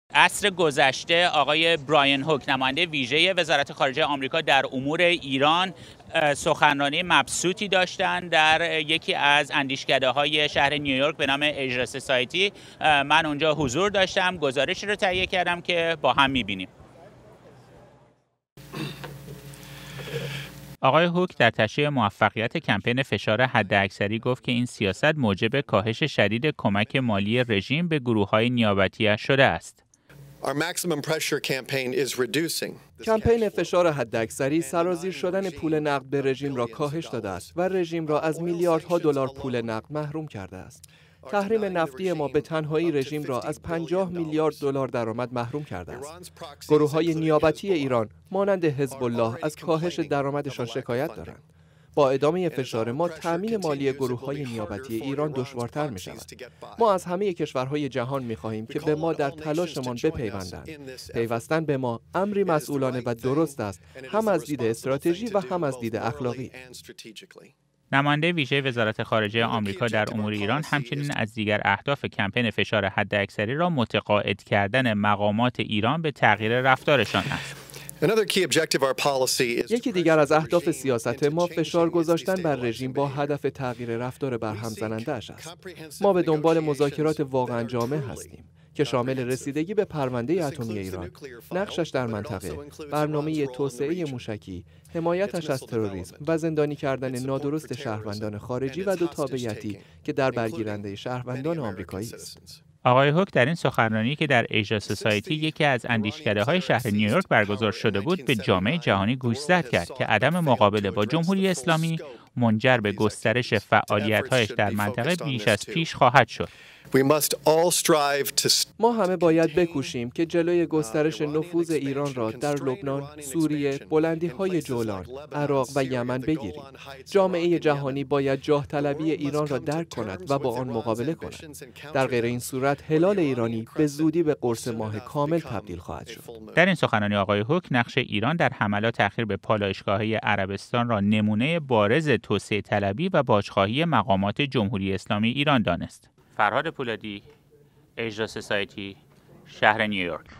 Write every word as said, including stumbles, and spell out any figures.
عصر گذشته آقای براین هوک نماینده ویژه وزارت خارجه آمریکا در امور ایران سخنرانی مبسوطی داشتند در یکی از اندیشکده‌های شهر نیویورک به نام ایژیا سوسایتی. من اونجا حضور داشتم، گزارشی رو تهیه کردم که با هم می‌بینیم. آقای هوک در تشریح موفقیت کمپین فشار حداکثری گفت که این سیاست موجب کاهش شدید کمک مالی رژیم به گروه‌های نیابتی‌اش شده است. کمپین فشار حداکثری سرازیر شدن پول نقد به رژیم را کاهش داده است و رژیم را از میلیاردها دلار پول نقد محروم کرده است. تحریم نفتی ما به تنهایی رژیم را از پنجاه میلیارد دلار درآمد محروم کرده است. گروه‌های نیابتی ایران مانند حزب الله از کاهش درآمدشان شکایت دارند. با ادامه فشار ما تامین مالی گروه‌های نیابتی ایران دشوارتر می‌شود. ما از همه کشورهای جهان می‌خواهیم که به ما در تلاشمان بپیوندند. پیوستن به ما امری مسئولانه و درست است، هم از دید استراتژی و هم از دید اخلاقی. نماینده ویژه وزارت خارجه آمریکا در امور ایران همچنین از دیگر اهداف کمپین فشار حداکثری را متقاعد کردن مقامات ایران به تغییر رفتارشان است. یکی دیگر از اهداف سیاست ما فشار گذاشتن بر رژیم با هدف تغییر رفتار برهم زننده‌اش است. ما به دنبال مذاکرات واقعا جامع هستیم که شامل رسیدگی به پرونده اتمی ایران، نقشش در منطقه، برنامه توسعه موشکی، حمایتش از تروریسم و زندانی کردن نادرست شهروندان خارجی و دو تابعیتی که در برگیرنده شهروندان آمریکایی است. آقای هوک در این سخنرانی که در ایژیا سوسایتی یکی از اندیشکده‌های شهر نیویورک برگزار شده بود به جامعه جهانی گوشزد کرد که عدم مقابله با جمهوری اسلامی منجر به گسترش فعالیت‌هایش در منطقه بیش از پیش خواهد شد. ما همه باید بکوشیم که جلوی گسترش نفوذ ایران را در لبنان، سوریه، بلندی‌های جولان، عراق و یمن بگیریم. جامعه جهانی باید جاه طلبی ایران را درک کند و با آن مقابله کند. در غیر این صورت هلال ایرانی به زودی به قرص ماه کامل تبدیل خواهد شد. در این سخنرانی آقای هوک نقش ایران در حملات اخیر به پالایشگاه‌های عربستان را نمونه بارز توسعه طلبی و باجخواهی مقامات جمهوری اسلامی ایران دانست. فرهاد پولادی، ایژیا سوسایتی، شهر نیویورک.